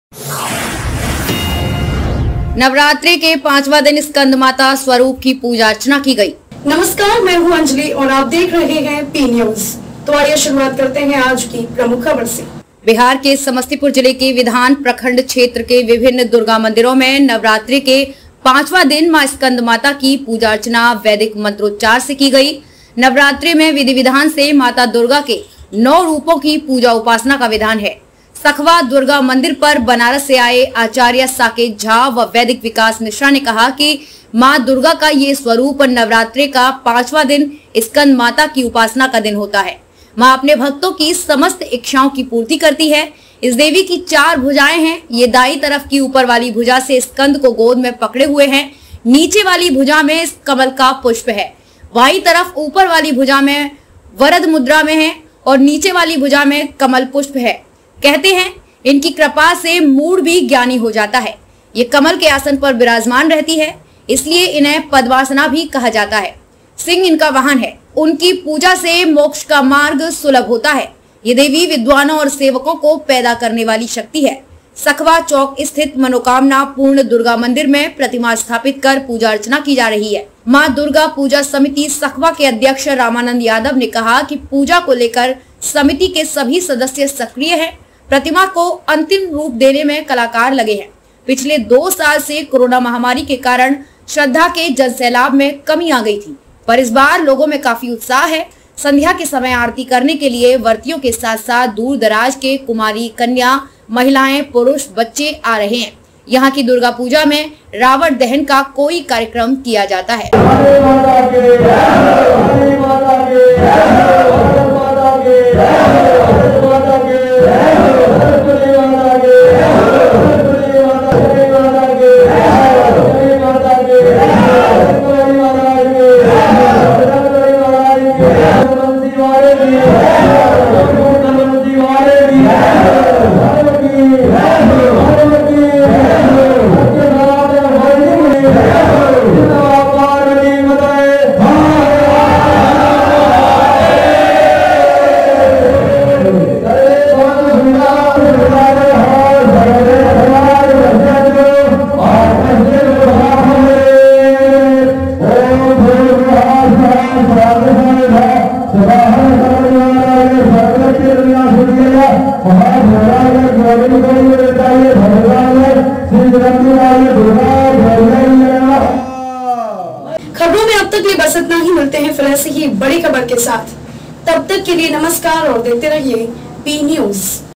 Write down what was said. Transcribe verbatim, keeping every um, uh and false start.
नवरात्रि के पांचवा दिन स्कंद माता स्वरूप की पूजा अर्चना की गई। नमस्कार, मैं हूं अंजलि और आप देख रहे हैं पी न्यूज। तो आइए शुरुआत करते हैं आज की प्रमुख खबर से। बिहार के समस्तीपुर जिले के विधान प्रखंड क्षेत्र के विभिन्न दुर्गा मंदिरों में नवरात्रि के पांचवा दिन मां स्कंद माता की पूजा अर्चना वैदिक मंत्रोच्चार से की गई। नवरात्रि में विधि विधान से माता दुर्गा के नौ रूपों की पूजा उपासना का विधान है। सखवा दुर्गा मंदिर पर बनारस से आए आचार्य साकेत झा व वैदिक विकास मिश्रा ने कहा कि मां दुर्गा का ये स्वरूप नवरात्रि का पांचवा दिन स्कंद माता की उपासना का दिन होता है। मां अपने भक्तों की समस्त इच्छाओं की पूर्ति करती है। इस देवी की चार भुजाएं हैं। ये दाई तरफ की ऊपर वाली भुजा से स्कंद को गोद में पकड़े हुए हैं। नीचे वाली भुजा में कमल का पुष्प है। बाई तरफ ऊपर वाली भुजा में वरद मुद्रा में है और नीचे वाली भुजा में कमल पुष्प है। कहते हैं इनकी कृपा से मूढ़ भी ज्ञानी हो जाता है। ये कमल के आसन पर विराजमान रहती है, इसलिए इन्हें पद्मासना भी कहा जाता है। सिंह इनका वाहन है। उनकी पूजा से मोक्ष का मार्ग सुलभ होता है। ये देवी विद्वानों और सेवकों को पैदा करने वाली शक्ति है। सखवा चौक स्थित मनोकामना पूर्ण दुर्गा मंदिर में प्रतिमा स्थापित कर पूजा अर्चना की जा रही है। मां दुर्गा पूजा समिति सखवा के अध्यक्ष रामानंद यादव ने कहा कि पूजा को लेकर समिति के सभी सदस्य सक्रिय हैं। प्रतिमा को अंतिम रूप देने में कलाकार लगे हैं। पिछले दो साल से कोरोना महामारी के कारण श्रद्धा के जनसैलाब में कमी आ गई थी, पर इस बार लोगों में काफी उत्साह है। संध्या के समय आरती करने के लिए वर्तियों के साथ साथ दूर दराज के कुमारी, कन्या, महिलाएं, पुरुष, बच्चे आ रहे हैं। यहाँ की दुर्गा पूजा में रावण दहन का कोई कार्यक्रम किया जाता है। खबरों में अब तक ये बस इतना ही। मिलते हैं फिर ऐसे ही बड़ी खबर के साथ। तब तक के लिए नमस्कार और देखते रहिए पी न्यूज।